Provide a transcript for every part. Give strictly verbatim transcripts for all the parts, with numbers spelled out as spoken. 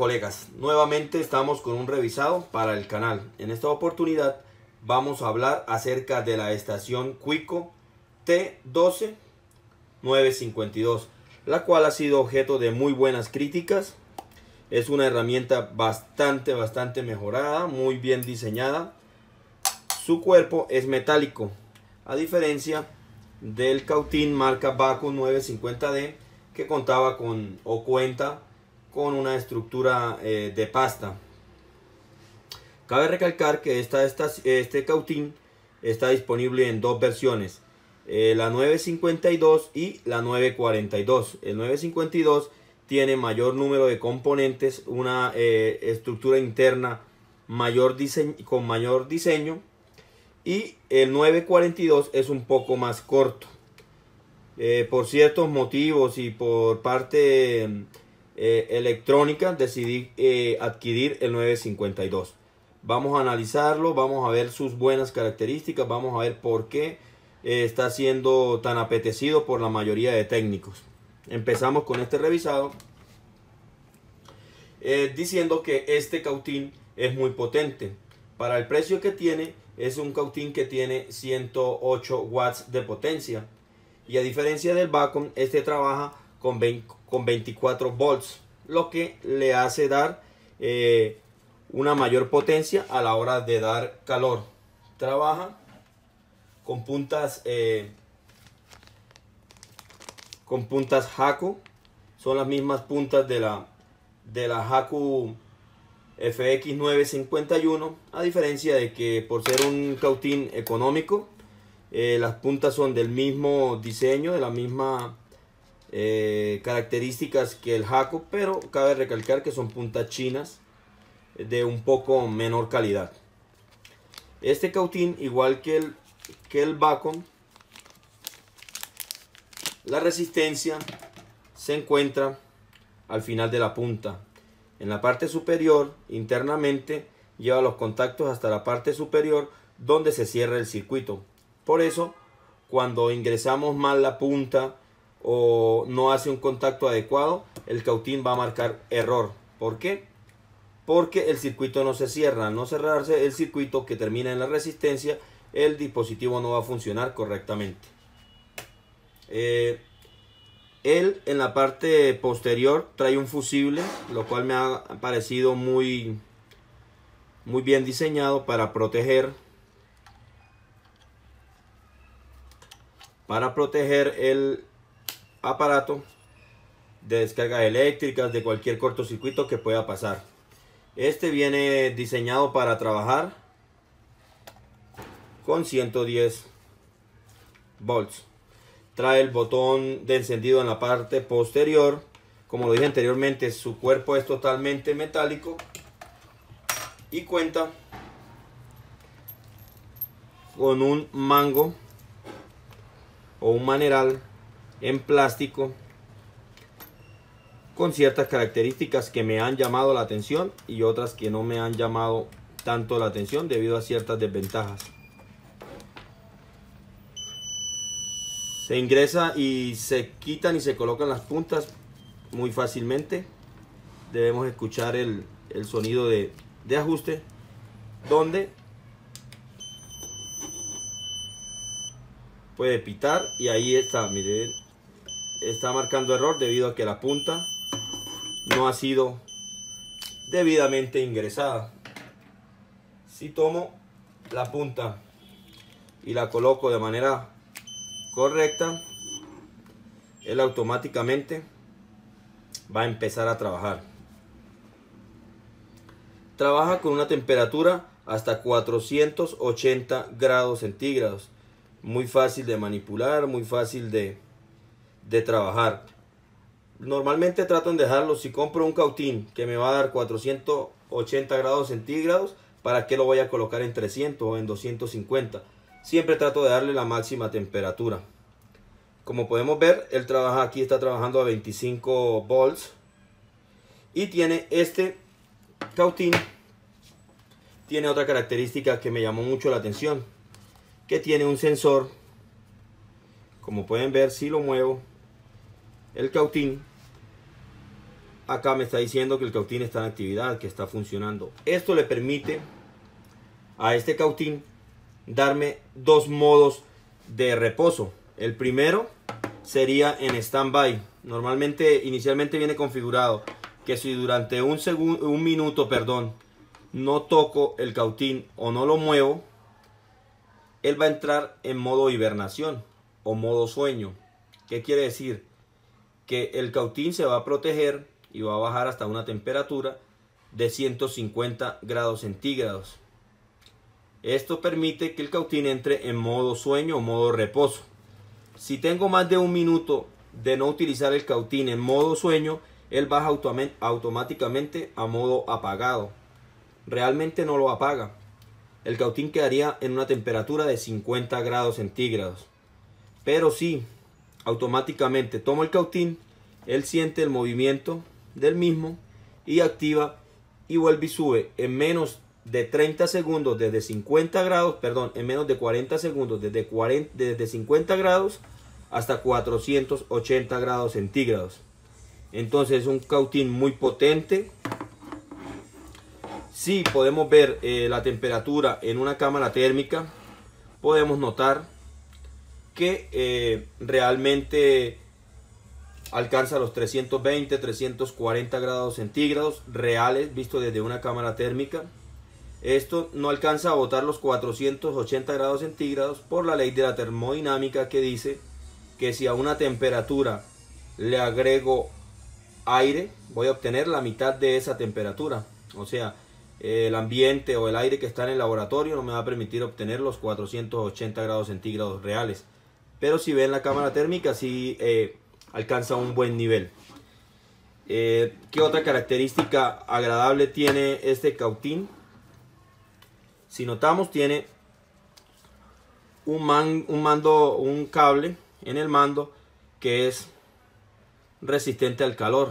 colegas, nuevamente estamos con un revisado para el canal. En esta oportunidad vamos a hablar acerca de la estación Quico T doce nueve cincuenta y dos, la cual ha sido objeto de muy buenas críticas. Es una herramienta bastante, bastante mejorada, muy bien diseñada. Su cuerpo es metálico, a diferencia del cautín marca Bacon nueve cincuenta D, que contaba con o cuenta con una estructura eh, de pasta. Cabe recalcar que esta, esta, este cautín está disponible en dos versiones, eh, la nueve cincuenta y dos y la nueve cuarenta y dos. El nueve cincuenta y dos tiene mayor número de componentes, una eh, estructura interna mayor diseño, con mayor diseño, y el nueve cuarenta y dos es un poco más corto. Eh, por ciertos motivos y por parte eh, electrónica decidí eh, adquirir el nueve cincuenta y dos. Vamos a analizarlo, vamos a ver sus buenas características, vamos a ver por qué eh, está siendo tan apetecido por la mayoría de técnicos. Empezamos con este revisado eh, diciendo que este cautín es muy potente. Para el precio que tiene, es un cautín que tiene ciento ocho watts de potencia. Y a diferencia del Bacon, este trabaja con, veinte, con veinticuatro volts, lo que le hace dar eh, una mayor potencia a la hora de dar calor. Trabaja con puntas eh, con puntas Haku, son las mismas puntas de la de la Haku F X nueve cincuenta y uno, a diferencia de que por ser un cautín económico, Eh, las puntas son del mismo diseño, de la misma eh, características que el Haku, pero cabe recalcar que son puntas chinas de un poco menor calidad. Este cautín, igual que el, que el Bacon, la resistencia se encuentra al final de la punta. En la parte superior, internamente, lleva los contactos hasta la parte superior donde se cierra el circuito. Por eso, cuando ingresamos mal la punta o no hace un contacto adecuado, el cautín va a marcar error. ¿Por qué? Porque el circuito no se cierra. Al no cerrarse el circuito que termina en la resistencia, el dispositivo no va a funcionar correctamente. Eh, él en la parte posterior trae un fusible, lo cual me ha parecido muy, muy bien diseñado para proteger para proteger el aparato de descargas eléctricas, de cualquier cortocircuito que pueda pasar. Este viene diseñado para trabajar con ciento diez volts. Trae el botón de encendido en la parte posterior. Como lo dije anteriormente, su cuerpo es totalmente metálico y cuenta con un mango o un maneral en plástico con ciertas características que me han llamado la atención y otras que no me han llamado tanto la atención debido a ciertas desventajas. Se ingresa y se quitan y se colocan las puntas muy fácilmente. Debemos escuchar el, el sonido de, de ajuste, donde puede pitar, y ahí está, miren, está marcando error debido a que la punta no ha sido debidamente ingresada. Si tomo la punta y la coloco de manera correcta, él automáticamente va a empezar a trabajar. Trabaja con una temperatura hasta cuatrocientos ochenta grados centígrados. Muy fácil de manipular, muy fácil de, de trabajar. Normalmente trato de dejarlo, si compro un cautín que me va a dar cuatrocientos ochenta grados centígrados, ¿para qué lo voy a colocar en trescientos o en doscientos cincuenta? Siempre trato de darle la máxima temperatura. Como podemos ver, él trabaja aquí, está trabajando a veinticinco volts. Y tiene este cautín, tiene otra característica que me llamó mucho la atención, que tiene un sensor. Como pueden ver, si lo muevo, el cautín acá me está diciendo que el cautín está en actividad, que está funcionando. Esto le permite a este cautín darme dos modos de reposo. El primero sería en stand-by. Normalmente, inicialmente viene configurado que si durante un segundo, un minuto, perdón, no toco el cautín o no lo muevo, él va a entrar en modo hibernación o modo sueño. ¿Qué quiere decir? Que el cautín se va a proteger y va a bajar hasta una temperatura de ciento cincuenta grados centígrados. Esto permite que el cautín entre en modo sueño o modo reposo. Si tengo más de un minuto de no utilizar el cautín en modo sueño, él baja automáticamente a modo apagado. Realmente no lo apaga. El cautín quedaría en una temperatura de cincuenta grados centígrados. Pero si automáticamente tomo el cautín, él siente el movimiento del mismo y activa y vuelve y sube en menos de treinta segundos desde cincuenta grados, perdón, en menos de cuarenta segundos desde, cuarenta, desde cincuenta grados hasta cuatrocientos ochenta grados centígrados. Entonces es un cautín muy potente. Si podemos ver eh, la temperatura en una cámara térmica, podemos notar que eh, realmente alcanza los trescientos veinte, trescientos cuarenta grados centígrados reales visto desde una cámara térmica. Esto no alcanza a botar los cuatrocientos ochenta grados centígrados por la ley de la termodinámica, que dice que si a una temperatura le agrego aire, voy a obtener la mitad de esa temperatura. O sea, el ambiente o el aire que está en el laboratorio no me va a permitir obtener los cuatrocientos ochenta grados centígrados reales. Pero si ven la cámara térmica, sí eh, alcanza un buen nivel. Eh, ¿Qué otra característica agradable tiene este cautín? Si notamos, tiene un, man, un mando, un cable en el mando que es resistente al calor.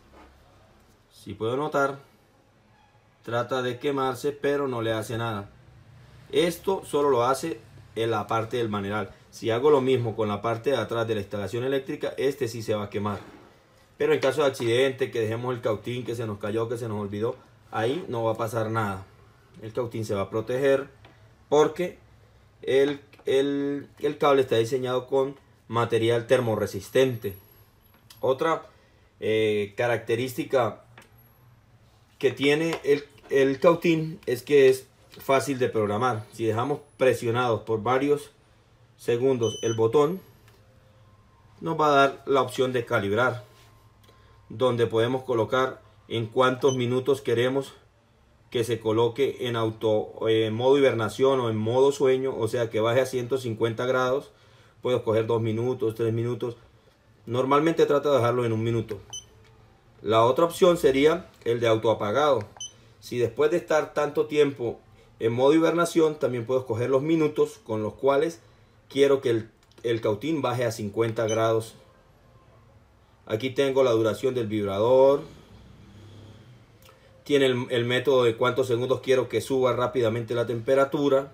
Si puedo notar, trata de quemarse, pero no le hace nada. Esto solo lo hace en la parte del maneral. Si hago lo mismo con la parte de atrás de la instalación eléctrica, este sí se va a quemar. Pero en caso de accidente, que dejemos el cautín, que se nos cayó, que se nos olvidó, ahí no va a pasar nada. El cautín se va a proteger porque el, el, el cable está diseñado con material termorresistente. Otra eh, característica que tiene el, el cautín es que es fácil de programar. Si dejamos presionados por varios segundos el botón, nos va a dar la opción de calibrar, donde podemos colocar en cuántos minutos queremos que se coloque en auto en modo hibernación o en modo sueño, o sea que baje a ciento cincuenta grados. Puedo escoger dos minutos, tres minutos. Normalmente trato de dejarlo en un minuto. La otra opción sería el de autoapagado. Si después de estar tanto tiempo en modo hibernación, también puedo escoger los minutos con los cuales quiero que el, el cautín baje a cincuenta grados. Aquí tengo la duración del vibrador. Tiene el, el método de cuántos segundos quiero que suba rápidamente la temperatura.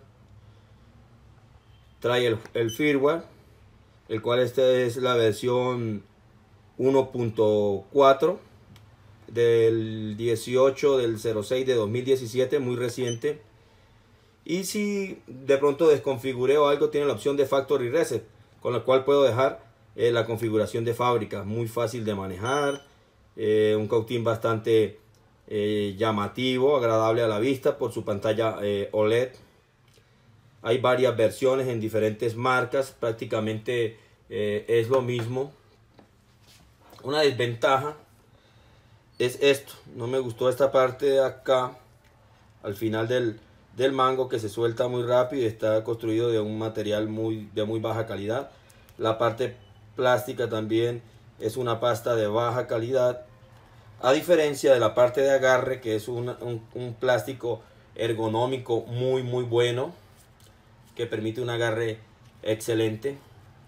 Trae el, el firmware, el cual esta es la versión uno punto cuatro del dieciocho del cero seis de dos mil diecisiete, muy reciente. Y si de pronto desconfiguré o algo, tiene la opción de Factory Reset, con la cual puedo dejar eh, la configuración de fábrica. Muy fácil de manejar, eh, un cautín bastante Eh, llamativo, agradable a la vista por su pantalla eh, O L E D. Hay varias versiones en diferentes marcas, prácticamente eh, es lo mismo. Una desventaja es esto, no me gustó esta parte de acá al final del, del mango, que se suelta muy rápido y está construido de un material muy, de muy baja calidad. La parte plástica también es una pasta de baja calidad, a diferencia de la parte de agarre, que es un, un, un plástico ergonómico muy muy bueno, que permite un agarre excelente,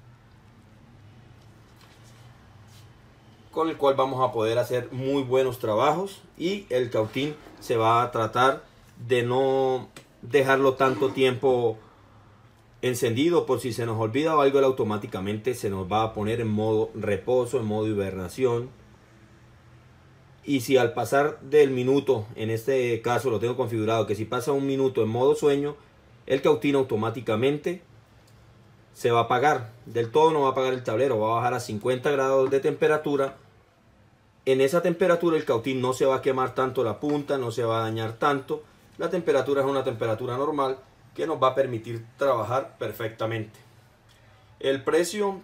con el cual vamos a poder hacer muy buenos trabajos. Y el cautín se va a tratar de no dejarlo tanto tiempo encendido, por si se nos olvida o algo, él automáticamente se nos va a poner en modo reposo, en modo hibernación. Y si al pasar del minuto, en este caso lo tengo configurado, que si pasa un minuto en modo sueño, el cautín automáticamente se va a apagar. Del todo no va a apagar el tablero, va a bajar a cincuenta grados de temperatura. En esa temperatura el cautín no se va a quemar tanto la punta, no se va a dañar tanto. La temperatura es una temperatura normal que nos va a permitir trabajar perfectamente. El precio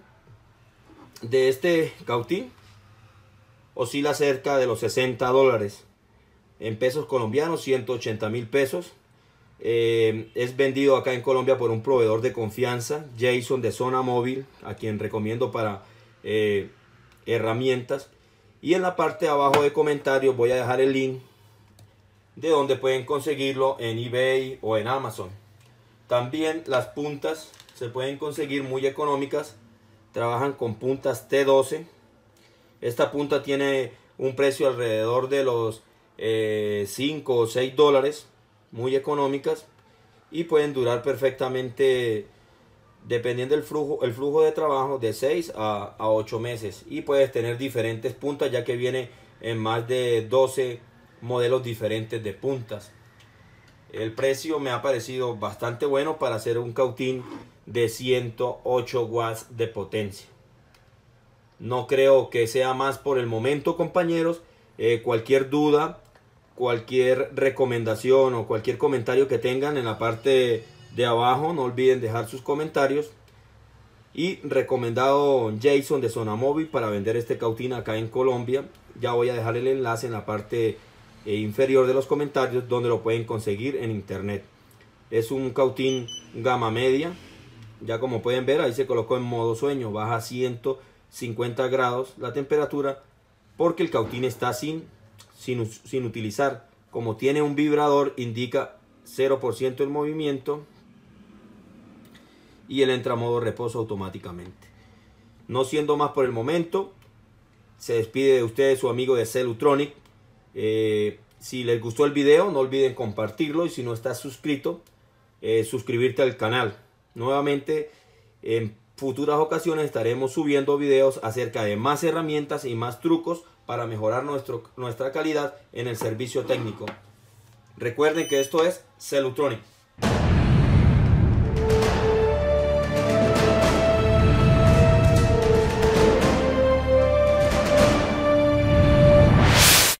de este cautín oscila cerca de los sesenta dólares. En pesos colombianos, ciento ochenta mil pesos. Eh, es vendido acá en Colombia por un proveedor de confianza, Jason de Zona Móvil, a quien recomiendo para eh, herramientas. Y en la parte de abajo de comentarios voy a dejar el link de donde pueden conseguirlo en eBay o en Amazon. También las puntas se pueden conseguir muy económicas. Trabajan con puntas T doce. Esta punta tiene un precio alrededor de los eh, cinco o seis dólares. Muy económicas. Y pueden durar perfectamente, dependiendo del flujo, el flujo de trabajo, de seis a ocho meses. Y puedes tener diferentes puntas, ya que viene en más de doce modelos diferentes de puntas. El precio me ha parecido bastante bueno para hacer un cautín de ciento ocho watts de potencia. No creo que sea más por el momento, compañeros. Eh, cualquier duda, cualquier recomendación o cualquier comentario que tengan en la parte de abajo, no olviden dejar sus comentarios. Y recomendado Jason de Zona Móvil para vender este cautín acá en Colombia. Ya voy a dejar el enlace en la parte eh, inferior de los comentarios, donde lo pueden conseguir en internet. Es un cautín gama media. Ya como pueden ver, ahí se colocó en modo sueño. Baja a ciento cincuenta grados la temperatura, porque el cautín está sin, sin, sin utilizar. Como tiene un vibrador, indica cero por ciento el movimiento. Y él entra a modo reposo automáticamente. No siendo más por el momento, se despide de ustedes su amigo de Cellutronic. Eh, si les gustó el video, no olviden compartirlo. Y si no estás suscrito, eh, suscribirte al canal. Nuevamente, en futuras ocasiones estaremos subiendo videos acerca de más herramientas y más trucos para mejorar nuestro, nuestra calidad en el servicio técnico. Recuerden que esto es Cellutronic.